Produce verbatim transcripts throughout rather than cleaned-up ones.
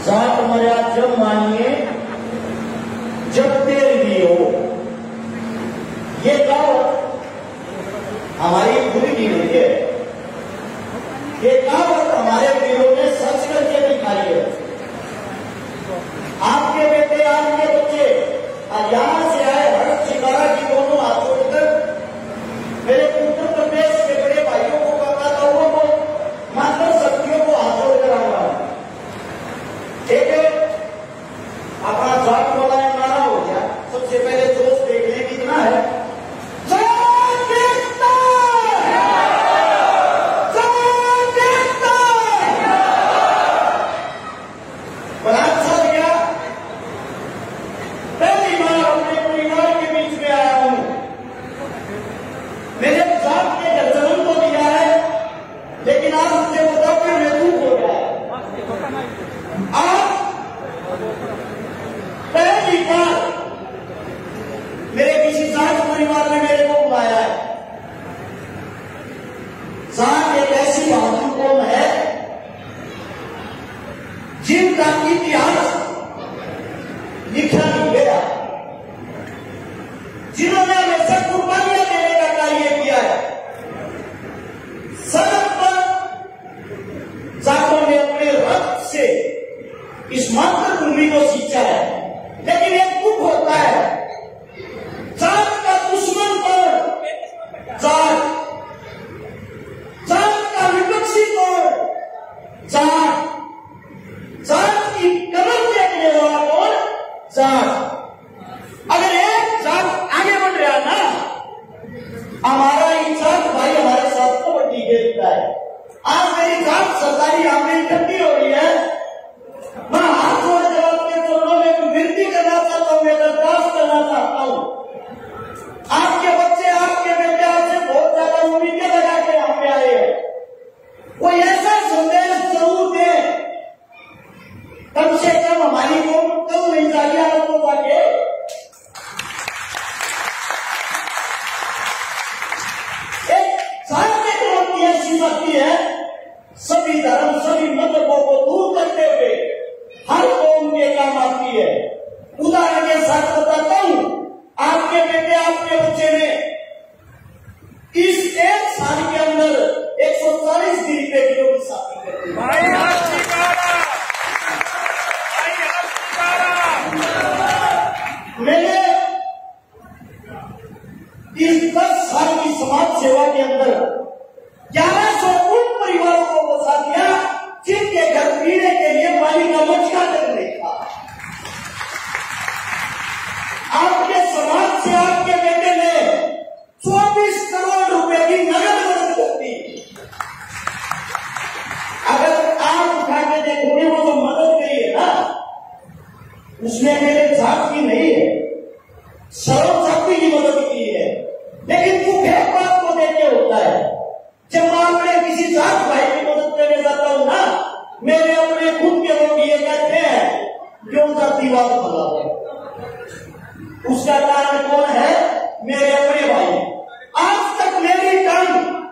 जाट मर्या जब मानिए जब तेल भी हो। ये कहावत हमारी पूरी नहीं हुई है, ये कहावत हमारे वीरों ने सर्च करके दिखाई है। आपके बेटे आपके बच्चे यहां से आए हर शिकारा की दोनों हाथ जोड़कर मेरे उत्तर प्रदेश के बड़े भाइयों को ककाताओं को मातृ शक्तियों को हाथ जोड़कर आ रहा हूं। ठीक है, अपना जाट वाला नारा हो गया। सबसे पहले जोश देख लें कितना है। इतिहास लिखा नहीं गया, जिन्होंने हमेशा कुर्बानियां देने का कार्य किया है। सड़क पर जाटों ने अपने रक्त से इस मातृभूमि को सींचा है। लेकिन एक दुख होता है, जाट का दुश्मन कौन? जाट। जाट का विपक्षी कौन? जाट। जाट की कमर देखने वाला कौन? जाट। अगर एक जाट आगे बढ़ रहा ना, हमारा ही जाट भाई हमारे साथ कबड्डी खेलता है। आज मेरी जाट सरकारी आमदनी इकट्ठी हो रही है, मैं हाथ जोड़ जवाब के चरणों में विनती करना चाहता हूं, मैं दरखास्त करना चाहता हूं। आपके बच्चे आपके बेटे आपसे बहुत ज्यादा उम्मीदें लगा के यहाँ पे आए हैं, कोई ऐसा संदेश जरूर दे, कम से कम हमारी को कम नहीं चाहिए आपको ताकि एक साहित्य क्रांति ऐसी शक्ति है, सभी धर्म सभी मजहबों को दूर करते हुए हर कौम के काम आती है। उदाहरण के साथ बताता हूं, आपके बेटे आपके बच्चे ने इस एक साल के अंदर एक सौ चालीस डिग्री पे किलो की शादी कर दी। मैंने इस दस साल की समाज सेवा के अंदर ग्यारह सौ उन परिवारों को बसा दिया जिनके घर पीने के लिए पानी का मटका तक नहीं था। आपके समाज से आपके बेटे ने चौबीस करोड़ रुपए की नगद मदद कर दी। अगर आप उठा के देखोगे वो जो मदद करी है ना, उसने मेरे जात की नहीं है, सर्व शक्ति की मदद की है। लेकिन दुख एक बात को देख के होता है, जब मैं अपने किसी जात भाई की मदद करने जाता हूं ना, मेरे अपने खुद के लोग ये कहते हैं क्यों जातिवाद फैला है। उसका कारण कौन है? मेरे अपने भाई। आज तक मेरी टांग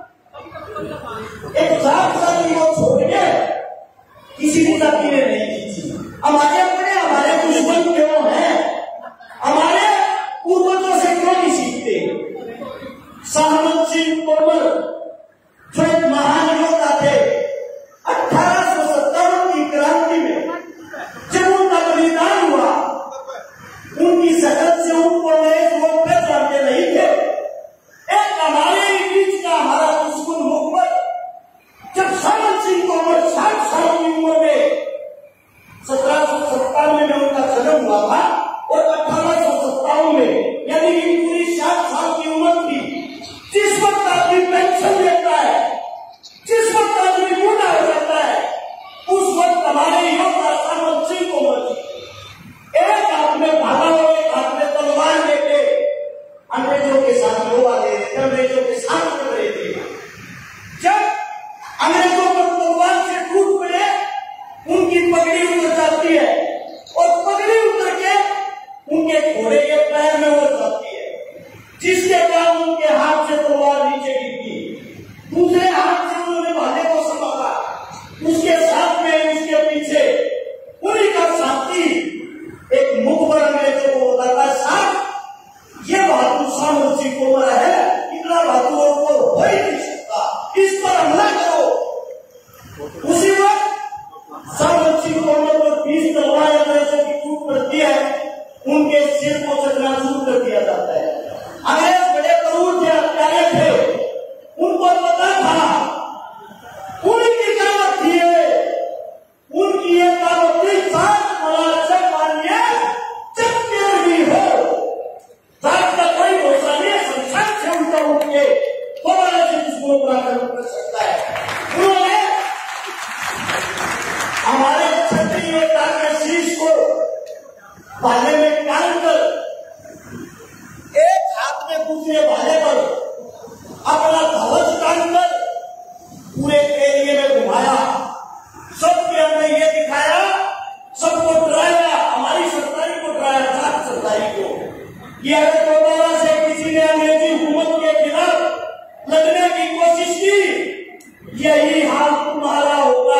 एक जात जाति को छोड़ के किसी भी जाति ने नहीं खींची। हमारे अपने हमारे दुश्मन क्यों हैं? हमारे पूर्वजों से क्यों नहीं सीखते? साहमत सिंह तोमर जो एक महान योद्धा थे, अठारह सौ सत्तावन की क्रांति में जब उनका बलिदान हुआ, उनकी शकल से उनको लोग पहचानते नहीं थे। एक हमारे ही बीच का हमारा दुश्मन मुकम्मल जब साहमत सिंह तोमर साठ साल की उम्र में सत्रह सौ सत्तानवे में उनका जन्म हुआ था और अठारह सौ सत्तावन में यानी कि पूरी साठ साल की उम्र थी। जिस वक्त आदमी पेंशन लेता है, जिस वक्त आदमी बूढ़ा हो जाता है, उस वक्त हमारे योद्धा साहमत सिंह तोमर एक हाथ में भाला और एक हाथ में तलवार लेके अंग्रेजों के साथ लोहा दे रहे थे, अंग्रेजों के साथ लड़ रहे थे। जब अंग्रेजों को तलवार से टूट पड़े, उनकी पगड़ी उतर जाती है और पगड़ी उतर के उनके घोड़े के पैर में उतर जाती है, जिसके कारण उनके हाथ से तलवार नीचे गिरती। दूसरे हाथ से उन्होंने भाले को संभाला, उसके साथ में उसके पीछे उन्हीं है उनके सिर को चकनाचूर कर दिया जाता है। अंग्रेज बड़े क्रूर थे, हत्यारे थे, उनको पता था, उनकी दावत थी, उनकी ये दावत थी सात मुलाजम मानिए चक्के भी हो, रात का कोई भरोसा नहीं, संसार से उनका उठ के दोबारा से दुश्मनों को आक्रमण कर सकता है। उन्होंने हमारे क्षत्रिय एकता के शीश को भाले में कान कर, एक हाथ में दूसरे भाले पर अपना ध्वज टांग कर पूरे एरिया में घुमाया, सबके हमने ये दिखाया, सबको डराया, हमारी सरकारी को डराया, जाट सरकारी को, कि अगर दोबारा से किसी ने अंग्रेजी हुकूमत के खिलाफ लड़ने की कोशिश की, यही हाल तुम्हारा होगा।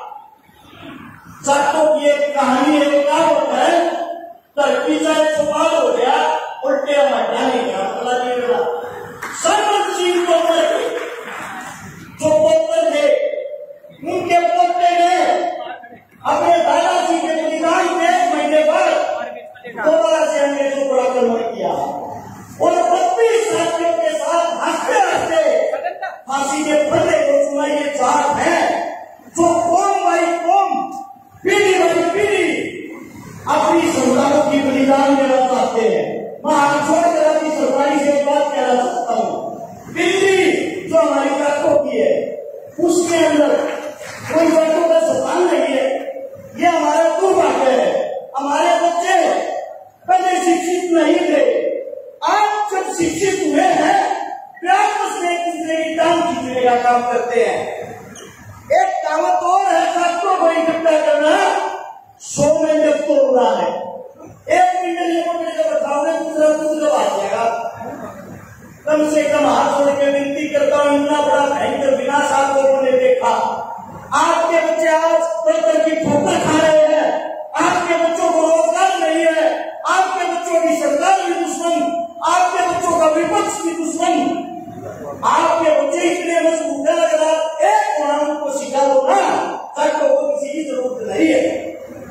जाटों की एक कहानी है, क्या होता है, धरती से सवाल हो गया, उल्टे हमारा नहीं गया, अल्लाह जी मेरा सरपंच सिंह को मर गए, जो पोतर थे, उनके पोते ने अपने दादाजी के बलिदान के एक महीने बाद दोबारा से अंग्रेजों पर आक्रमण किया और बत्तीस साथियों के साथ हंसते हंसते फांसी के फंदे को चुना। ये जाट है जो कौम बाई कौम, पीढ़ी बाई पीढ़ी अपनी संतानों की बलिदान देना चाहते हैं। मैं हाथ छोड़कर अपनी सरकारी से बात कहना चाहता हूँ, दिल्ली जो हमारी जाटों की है उसके अंदर कोई जाटों का सवाल नहीं है, ये हमारा दुर्भाग्य है। हमारे बच्चे पहले शिक्षित नहीं थे, आज जब शिक्षित हुए हैं आपस में एक दूसरे की टांग खींचने का काम करते हैं। एक कहावत और है, जाटों को इकट्ठा करना सौ में जब तो उड़ा है, एक मिनट में जब बताओगे दूसरा दूसरा बात जाएगा। कम से कम हाथ जोड़ के विनती करता हूँ, इतना बड़ा भयंकर विनाश आप लोगों ने देखा। आपके बच्चे आज तरह की ठोकर खा रहे हैं, आपके बच्चों को रोजगार नहीं है, आपके बच्चों की सरकार भी दुश्मन, आपके बच्चों का विपक्ष भी दुश्मन, आपके बच्चे इतने मजबूत है, अगर आप एक कुरान को सिखा दो ना, जाटों को किसी की जरूरत नहीं है।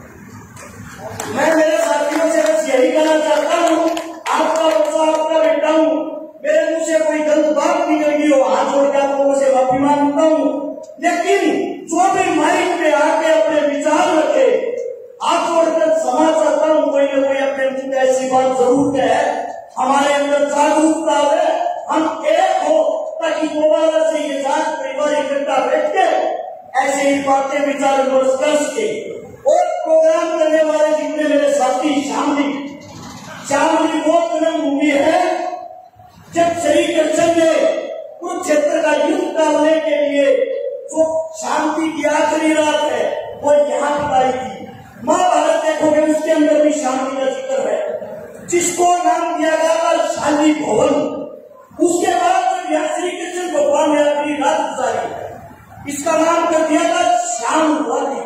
मैं मेरे साथियों से बस यही कहना चाहता हूँ, आपका बच्चा आपका बेटा हूँ, मेरे मुंह से कोई गलत बात निकल गई हो, हाथ जोड़ के आप लोगों से माफी मांगता हूँ, लेकिन जो भी माइक पे आके अपने विचार रखे, हाथ जोड़कर क्षमा चाहता हूँ, कोई ना कोई अपने मुंह ऐसी बात जरूर कहे, हमारे अंदर जागरूकता है, हम एक हो, ताकि दोबारा से ये जाट परिवार इकट्ठा बैठ के ऐसे ही बातें विचार विमर्श कर सके। और प्रोग्राम करने वाले जितने मेरे साथी, शामली शामली वो फिल्म मूवी है जब श्री कृष्ण ने कुरुक्षेत्र का युद्ध करने के लिए जो शांति की आखिरी रात है वो यहाँ बताई थी। महाभारत देखोगे उसके अंदर भी शांति का जिक्र है, जिसको नाम दिया गया था शांति भवन। उसके बाद जब यहाँ श्री कृष्ण भगवान ने अपनी रात गुजारी, इसका नाम कर दिया था श्याम वाली।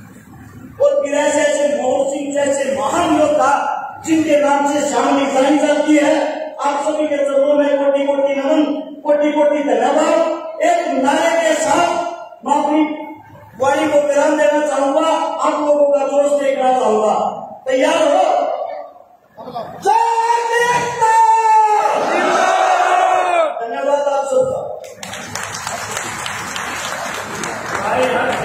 और फिर ऐसे ऐसे मोहन सिंह जैसे महान योद्धा जिनके नाम से शामली जानी जाती है, आप सभी के चरणों में कोटि कोटि नमन, कोटि कोटि धन्यवाद। एक नारे के साथ मैं अपनी वाणी को विराम देना चाहूंगा, आप लोगों का जोश देखना चाहूंगा। तैयार हो? धन्यवाद आप सबका।